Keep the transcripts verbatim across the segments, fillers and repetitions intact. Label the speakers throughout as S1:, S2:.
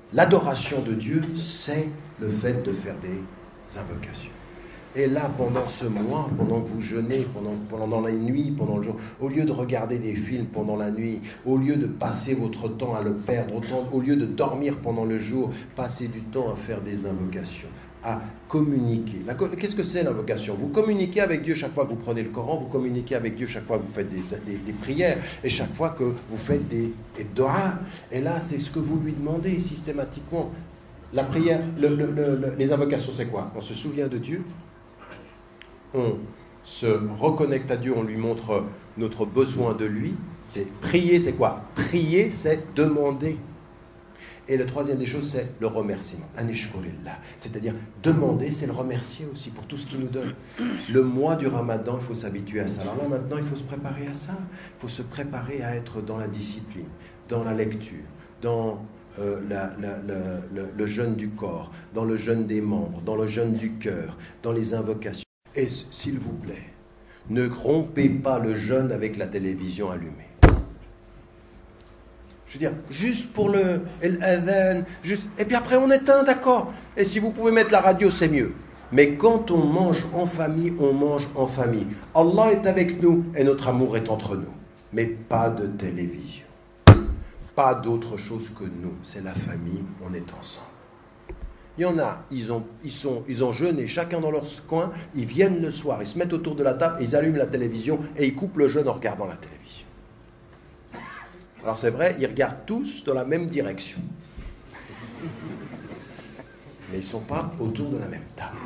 S1: l'adoration de Dieu, c'est le fait de faire des invocations. Et là, pendant ce mois, pendant que vous jeûnez, pendant, pendant la nuit, pendant le jour, au lieu de regarder des films pendant la nuit, au lieu de passer votre temps à le perdre, autant, au lieu de dormir pendant le jour, passez du temps à faire des invocations, à communiquer. La, qu'est-ce que c'est l'invocation? Vous communiquez avec Dieu chaque fois que vous prenez le Coran, vous communiquez avec Dieu chaque fois que vous faites des, des, des prières, et chaque fois que vous faites des, des doigts. Et là, c'est ce que vous lui demandez systématiquement. La prière, le, le, le, les invocations, c'est quoi? On se souvient de Dieu, on se reconnecte à Dieu, on lui montre notre besoin de lui. C'est prier, c'est quoi? Prier, c'est demander. Et le troisième des choses, c'est le remerciement. Anishkurillah. C'est-à-dire, demander, c'est le remercier aussi pour tout ce qu'il nous donne. Le mois du Ramadan, il faut s'habituer à ça. Alors là, maintenant, il faut se préparer à ça. Il faut se préparer à être dans la discipline, dans la lecture, dans euh, la, la, la, le, le jeûne du corps, dans le jeûne des membres, dans le jeûne du cœur, dans les invocations. Et s'il vous plaît, ne rompez pas le jeûne avec la télévision allumée. Je veux dire, juste pour le l'adhan, juste, et puis après on éteint, d'accord. Et si vous pouvez mettre la radio, c'est mieux. Mais quand on mange en famille, on mange en famille. Allah est avec nous et notre amour est entre nous. Mais pas de télévision. Pas d'autre chose que nous. C'est la famille, on est ensemble. Il y en a, ils ont, ils, sont, ils ont jeûné, chacun dans leur coin, ils viennent le soir, ils se mettent autour de la table, ils allument la télévision et ils coupent le jeûne en regardant la télévision. Alors c'est vrai, ils regardent tous dans la même direction. Mais ils ne sont pas autour de la même table.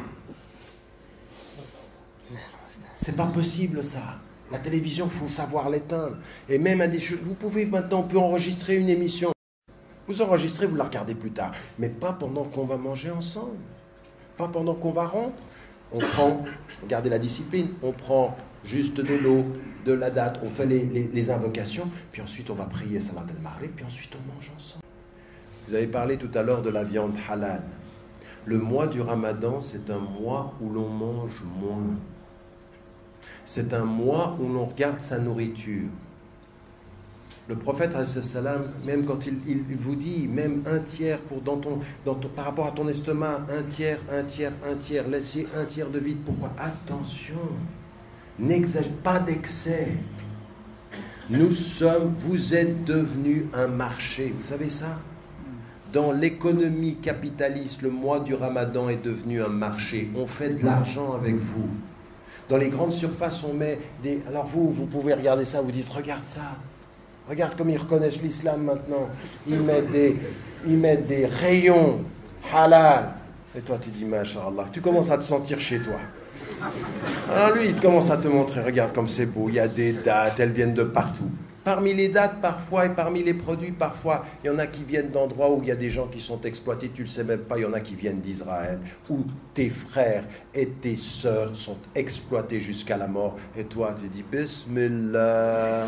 S1: C'est pas possible ça. La télévision, il faut savoir l'éteindre. Et même à des choses, vous pouvez maintenant, on peut enregistrer une émission. Vous enregistrez, vous la regardez plus tard. Mais pas pendant qu'on va manger ensemble. Pas pendant qu'on va rompre. On prend, regardez la discipline, on prend juste de l'eau, de la date, on fait les, les, les invocations, puis ensuite on va prier Salat al-Maghrib, puis ensuite on mange ensemble. Vous avez parlé tout à l'heure de la viande halal. Le mois du Ramadan, c'est un mois où l'on mange moins. C'est un mois où l'on regarde sa nourriture. Le prophète, même quand il, il, il vous dit, même un tiers pour dans ton, dans ton, par rapport à ton estomac, un tiers, un tiers, un tiers, laissez un tiers de vide. Pourquoi? Attention, n'exagère pas d'excès. Nous sommes, vous êtes devenus un marché, vous savez ça? Dans l'économie capitaliste, le mois du Ramadan est devenu un marché. On fait de l'argent avec vous. Dans les grandes surfaces, on met des... Alors vous, vous pouvez regarder ça, vous dites, regarde ça. Regarde comme ils reconnaissent l'islam maintenant. Ils mettent des, ils mettent des rayons halal. Et toi, tu dis, Masha'Allah, tu commences à te sentir chez toi. Alors lui, il commence à te montrer, regarde comme c'est beau, il y a des dates, elles viennent de partout. Parmi les dates, parfois, et parmi les produits, parfois, il y en a qui viennent d'endroits où il y a des gens qui sont exploités, tu ne le sais même pas, il y en a qui viennent d'Israël, où tes frères et tes sœurs sont exploités jusqu'à la mort. Et toi, tu dis, Bismillah.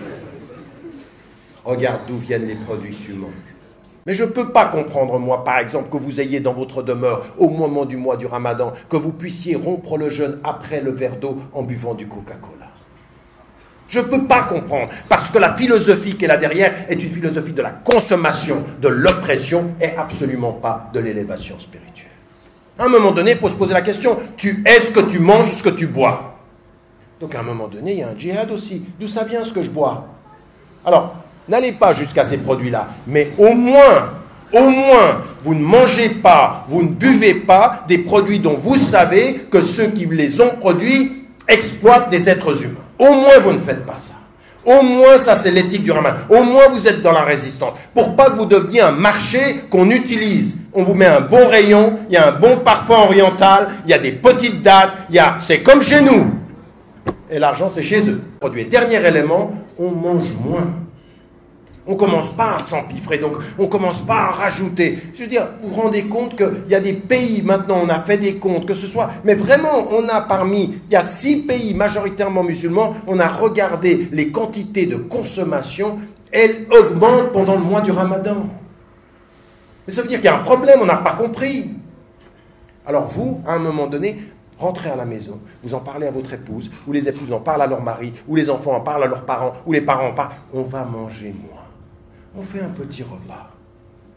S1: Regarde d'où viennent les produits que tu manges. Mais je ne peux pas comprendre, moi, par exemple, que vous ayez dans votre demeure, au moment du mois du Ramadan, que vous puissiez rompre le jeûne après le verre d'eau en buvant du Coca-Cola. Je ne peux pas comprendre, parce que la philosophie qui est là derrière est une philosophie de la consommation, de l'oppression, et absolument pas de l'élévation spirituelle. À un moment donné, il faut se poser la question, tu es ce que tu manges, ce que tu bois. Donc à un moment donné, il y a un djihad aussi. D'où ça vient ce que je bois? Alors, n'allez pas jusqu'à ces produits-là, mais au moins, au moins, vous ne mangez pas, vous ne buvez pas des produits dont vous savez que ceux qui les ont produits exploitent des êtres humains. Au moins, vous ne faites pas ça. Au moins, ça c'est l'éthique du Ramadan. Au moins, vous êtes dans la résistance. Pour pas que vous deveniez un marché qu'on utilise. On vous met un bon rayon, il y a un bon parfum oriental, il y a des petites dates, il y a, c'est comme chez nous. Et l'argent, c'est chez eux. Produit. Dernier élément, on mange moins. On ne commence pas à s'empiffrer, donc on ne commence pas à rajouter. Je veux dire, vous vous rendez compte qu'il y a des pays, maintenant on a fait des comptes, que ce soit, mais vraiment on a parmi, il y a six pays majoritairement musulmans, on a regardé les quantités de consommation, elles augmentent pendant le mois du Ramadan. Mais ça veut dire qu'il y a un problème, on n'a pas compris. Alors vous, à un moment donné, rentrez à la maison, vous en parlez à votre épouse, ou les épouses en parlent à leur mari, ou les enfants en parlent à leurs parents, ou les parents en parlent, on va manger moins. On fait un petit repas.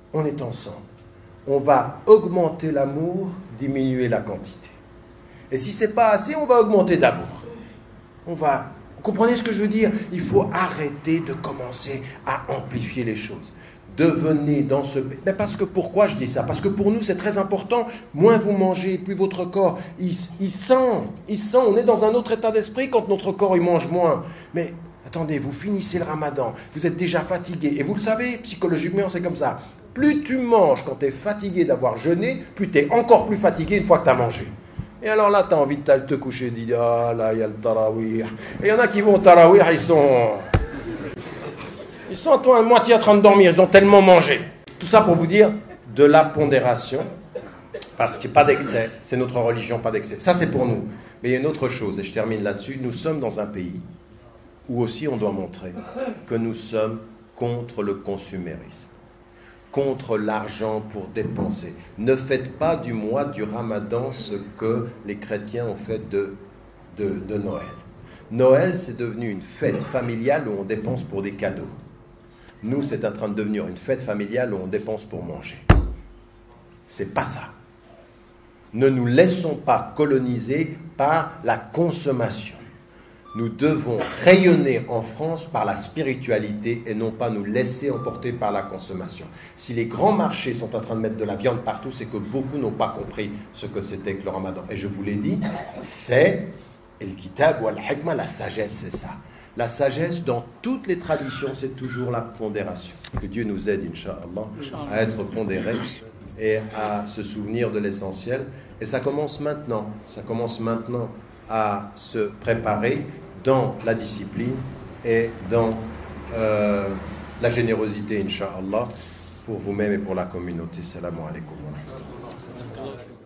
S1: on est ensemble. On va augmenter l'amour, diminuer la quantité. Et si ce n'est pas assez, on va augmenter d'amour. On va... Vous comprenez ce que je veux dire? Il faut arrêter de commencer à amplifier les choses. Devenez dans ce... Mais parce que pourquoi je dis ça? Parce que pour nous, c'est très important. Moins vous mangez, plus votre corps, il, il sent. Il sent. On est dans un autre état d'esprit quand notre corps, il mange moins. Mais attendez, vous finissez le ramadan, vous êtes déjà fatigué. Et vous le savez, psychologiquement, c'est comme ça. Plus tu manges quand tu es fatigué d'avoir jeûné, plus tu es encore plus fatigué une fois que tu as mangé. Et alors là, tu as envie de te coucher, de dire, ah là, il y a le tarawih. Et il y en a qui vont au tarawih, ils sont... Ils sont à moitié en train de dormir, ils ont tellement mangé. Tout ça pour vous dire de la pondération, parce qu'il n'y a pas d'excès, c'est notre religion, pas d'excès. Ça, c'est pour nous. Mais il y a une autre chose, et je termine là-dessus, nous sommes dans un pays où aussi on doit montrer que nous sommes contre le consumérisme, contre l'argent pour dépenser. Ne faites pas du mois du Ramadan ce que les chrétiens ont fait de, de, de Noël. Noël, c'est devenu une fête familiale où on dépense pour des cadeaux. Nous, c'est en train de devenir une fête familiale où on dépense pour manger. C'est pas ça. Ne nous laissons pas coloniser par la consommation. Nous devons rayonner en France par la spiritualité et non pas nous laisser emporter par la consommation. Si les grands marchés sont en train de mettre de la viande partout, c'est que beaucoup n'ont pas compris ce que c'était que le Ramadan. Et je vous l'ai dit, c'est el kitab ou al-hikmah, la sagesse, c'est ça. La sagesse, dans toutes les traditions, c'est toujours la pondération. Que Dieu nous aide, Inch'Allah, à être pondérés et à se souvenir de l'essentiel. Et ça commence maintenant. Ça commence maintenant à se préparer dans la discipline et dans euh, la générosité, Inch'Allah, pour vous-même et pour la communauté. Salam alaikum wa rahmatullah.